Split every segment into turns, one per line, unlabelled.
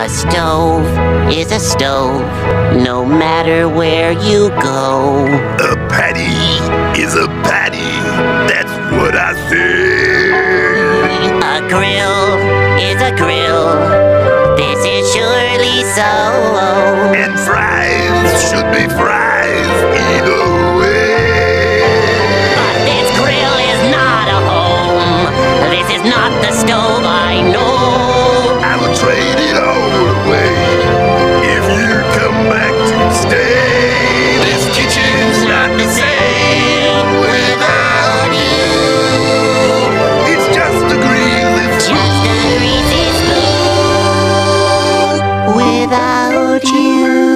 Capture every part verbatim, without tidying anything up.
A stove is a stove, no matter where you go.
A patty is a patty, that's what I say.
A grill is a grill, this is surely so.
And fries should be fries either way.
But this grill is not a home, this is not the stove I know.
I will trade it all away if you come back to stay. This kitchen's not the same without you. It's just a greasy spoon.
Just a greasy spoon without you.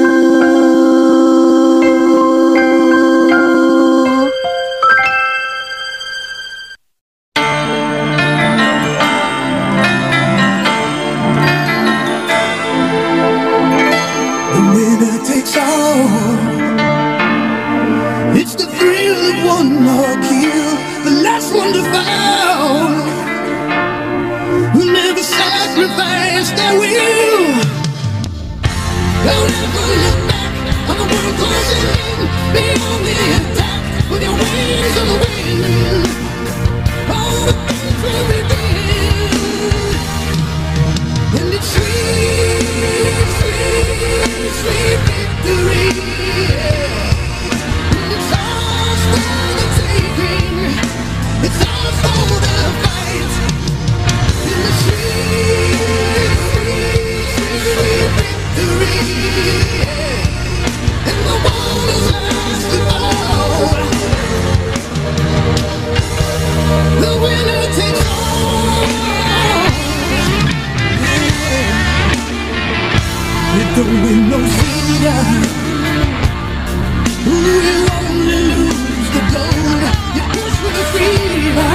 The winner takes all. It's the thrill of one more kill, the last one to fall. Who never sacrifice their will. Don't ever look back on the world closing in. Be on the attack with your wings on the wind. All the things will begin. And it's sweet, sweet, sweet victory. And it's ours for the taking. It's ours for the fight. And the sweet, sweet, sweet victory. And the one who's last of all. The winner takes all. It don't win no silver. We'll only lose the gold. You push with the fever.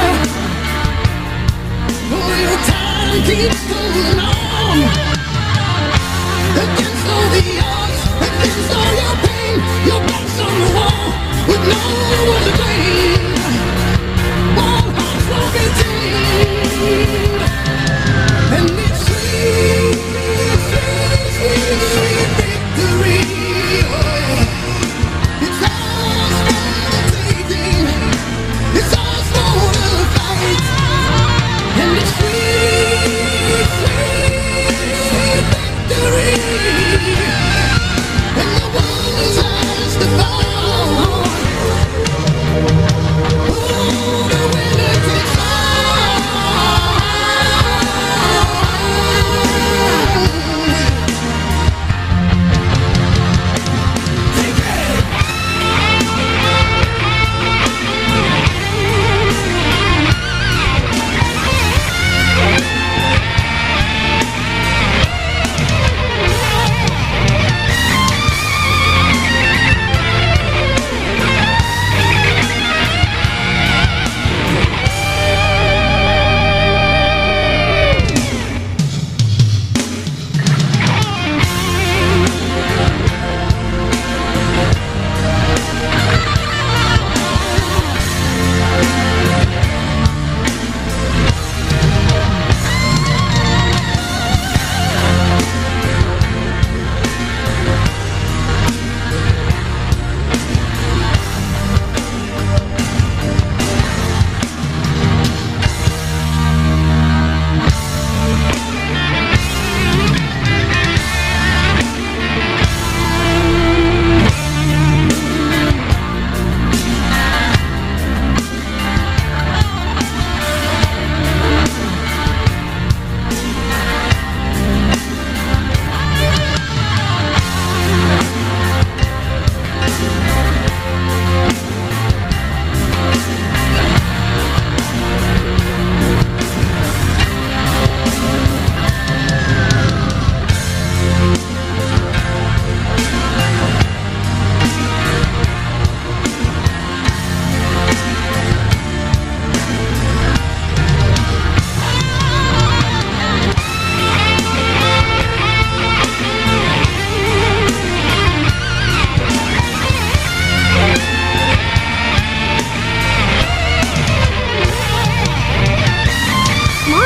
Oh, your time keeps going on. Against all the odds, against all your pain, your back's on the wall with no one to blame. All hearts will be tamed. And it's sweet, sweet, sweet, sweet victory. Oh, yeah. It's ours for the taking. It's ours for the fight. And it's sweet, sweet, sweet victory.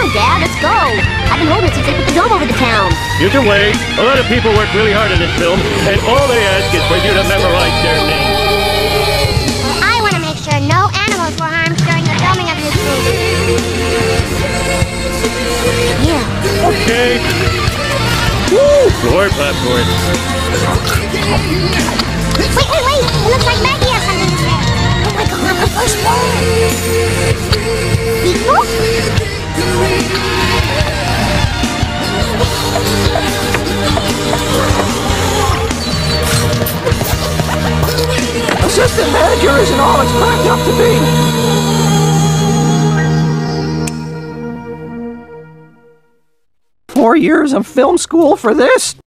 on, Dad, let's go. I've been holding it since they put the dome over the town.
You can wait. A lot of people work really hard on this film, and all they ask is for you to memorize their names.
I want to make sure no animals were harmed during the filming of this movie.
Yeah.
Okay. Woo! Floor popcorn.
Wait, wait, wait! It looks like Maggie has something to say.
Oh my God, the first
Assistant manager isn't all it's cracked up to be. Four years of film school for this?